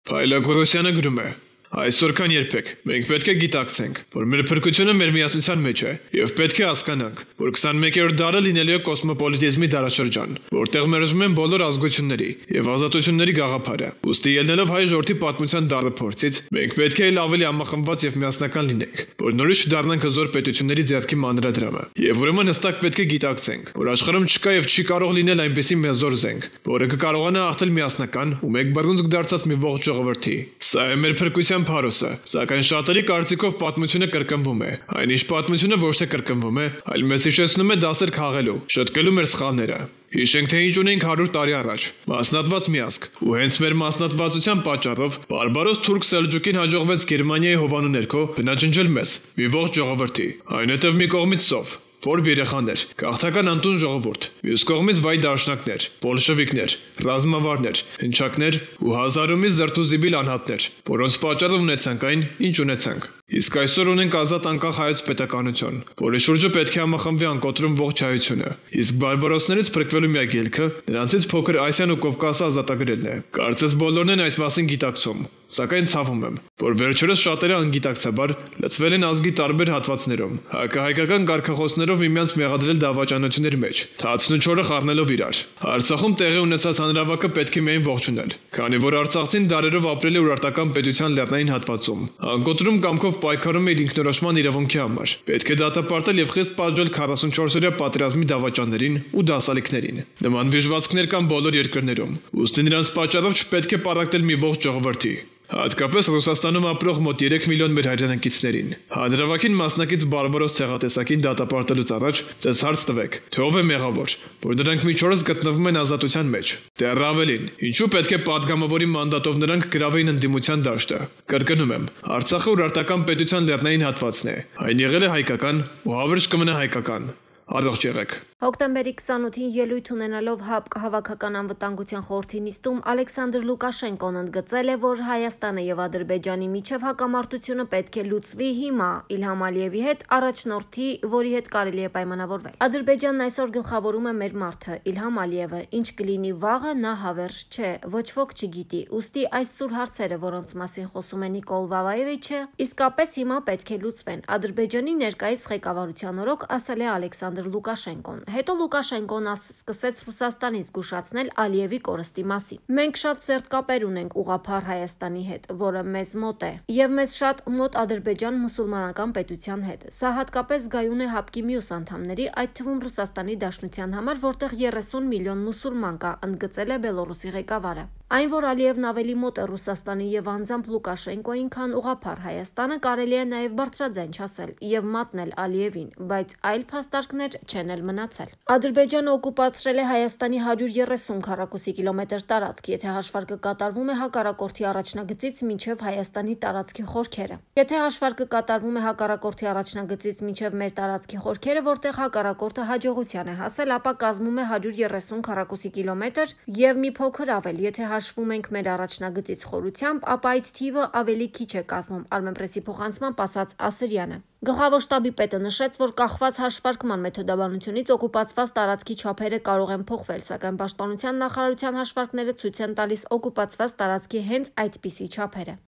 Փայլագորոսյանը գրում է. Այսօր քան երբեք մենք պետք է գիտակցենք, որ մեր փրկությունը մեր միասնության մեջ է, եւ պետք է հասկանանք, որ 21-րդ դարը լինելու է կոսմոպոլիտիզմի դարաշրջան, որտեղ մերժվում են բոլոր ազգությունների եւ ազատությունների գաղափարը։ Ուստի ելնելով հայ ժողովրդի պատմության դառը փորձից, մենք պետք է ել ավելի համախմբված եւ միասնական լինենք, որ նորից չդառնանք հզոր պետությունների ձեռքի մանրադրամը։ Եվ ուրեմն հստակ պետք է գիտակցենք, որ աշխարհում չկա եւ չի կարող լինել այնպիսի մեզոր զենք, որը կկարողանա հաղթել միասնական ու մեկ բռունցք դարձած մի ողջ ժողովրդի։ Սա է մեր փրկության փարոսը, սակայն շատերի կարծիքով պատմությունը կրկնվում է։ Այնիշ պատմությունը ոչ թե կրկնվում է, այլ մեզ հիշեցնում է դասեր քաղելու, շտկելու մեր սխալները։ Հիշենք, թե ինչ ունենք 100 տարի առաջ, մասնատված միասք, ու հենց մեր մասնատվածության պատճառով բարբարոս թուրք Սելջուկին հաջողվեց Գերմանիայի հովանու ներքո բնաջնջել մեզ, մի ողջ ժողովրդի, այնուհետև մի կողմից սով, որբ երեխաներ, գաղթական անտուն ժողովուրդ, մյուս կողմից վայ դաշնակներ, բոլշևիկներ, ռազմավարներ, հնչակներ ու հազարումից զրթուզիբիլ անհատներ, որոնց պատճառով ունեցանք այն, ինչ ունեցանք։ Իսկ այսօր ունենք ազատ անկախ հայոց պետականություն, որի շուրջը պետք է համախմբվի անկոտրում ողջ հայությունը։ Իսկ բարբարոսներից փրկվելու միակ ելքը նրանցից փոքր Ասիան ու Կովկասը ազատագրելն է։ Կարծես բոլորն են այս մասին գիտակցում, սակայն ցավում եմ, որ վերջերս շատերը անգիտակցաբար լծվել են ազգի տարբեր հատվածներում, հակահայկական կարգախոսներով միմյանց մեղադրել դավաճանությունների մեջ, թացն ու չորը խառնելով իրար։ Արցախում տեղի ունեցած հանրավակը պետք է միայն ողջունել, քանի որ արցախցին դարերով ապրել է urարտական պետության լեռնային հատվածում, անկոտրում կամքով պայքարում է իր ինքնորոշման իրավունքի համար։ Պետք է դատապարտել եւ խիստ պատժել 44-օրյա պատերազմի դավաճաններին ու դասալիքներին։ Նման վիժվածքներ կան բոլոր երկրներում, ուստի նրանց պատճառով չպետք է պառակտել մի ողջ ժողովրդի, հատկապես Ռուսաստանում ապրող մոտ 3 միլիոն մեր հայրենակիցներին։ Հանրավակին մասնակից բարբարոս ցեղատեսակին դատապարտելուց առաջ ձեզ հարց տվեք, թե ով է մեղավոր, որ նրանք միջորս գտնվում են ազատության մեջ։ Դեռ ավելին, ինչու պետք է падգամավորի մանդատով նրանք գրավեին ընդդիմության դաշտը։ Կրկնում եմ, Արցախը urարտական պետության լեռնային հատվածն է։ Այն եղել է հայկական ու հավերժ կմնա հայկական։ Առողջ եղեք։ Հոկտեմբերի 28-ին ելույթ ունենալով ՀԱՊԿ Հավաքական անվտանգության խորհրդի նիստում Ալեքսանդր Լուկաշենկոն ընդգծել է, որ Հայաստանը եւ Ադրբեջանի միջև հակամարտությունը պետք է լուծվի հիմա Իլհամ Ալիևի հետ առաջնորդի, որի հետ կարելի է պայմանավորվել։ Ադրբեջանն այսօր գլխավորում է մեր մարդը, Իլհամ Ալիևը, ինչ կլինի վաղը նա հավերժ չէ, ոչ ոք չգիտի։ Ուստի այս սուր հարցերը, որոնց մասին խոսում է Նիկոլ Վավաևիչը, իսկապես հիմա պետք է լուծվեն։ Ադրբեջանի ներկայիս ղեկավարության օրոք ասել է Ալեքսանդր Լուկաշենկոն։ Հետո Լուկաշենկոն սկսեց Ռուսաստանին զգուշացնել Ալիևի կորստի մասին։ Մենք շատ սերտ կապեր ունենք ուղղափառ Հայաստանի հետ, որը մեզ մոտ է, եւ մեզ շատ մոտ Ադրբեջան մուսուլմանական պետության հետ։ Սա հատկապես զգայուն է ՀԱՊԿ-ի մյուս անդամների, այդ թվում Ռուսաստանի Դաշնության համար, որտեղ 30 միլիոն մուսուլման կա, ընդգծել է Բելոռուսի ղեկավարը։ Այն, որ Ալիևն ավելի մոտ է Ռուսաստանի եւ անձամբ Լուկաշենկոին, քան ուղղափառ Հայաստանը, կարելի է նաեւ բարձրաձայն չասել եւ մատնել Ալիևին, բայց այլ փաստարկներ չեն էլ մնացել։ Ադրբեջանը օկուպացրել է Հայաստանի 130 քառակուսի կիլոմետր տարածք, եթե հաշվարկը կատարվում է հակառակորդի առաջնագծից մինչև Հայաստանի տարածքի խորքերը։ Եթե հաշվարկը կատարվում է հակառակորդի առաջնագծից մինչև մեր տարածքի խորքերը, որտեղ հակառակորդը հաջողության է հասել, ապա կազմում է 130 քառակուսի կիլոմետր եւ մի փոքր ավել, եթե հաշվում ենք մեր առաջնագծից խորությամբ, ապա այդ թիվը ավելի քիչ է կազմում, Armenpress-ի փոխանցմամբ ասաց Ասրյանը։ Գլխավոր շտաբի պետը նշեց, որ կախված հաշվարկման մեթոդաբանությունից օկուպացված տարածքի չափերը կարող են փոխվել, սակայն Պաշտպանության նախարարության հաշվարկները ցույց են տալիս օկուպացված տարածքի հենց այդպիսի չափերը։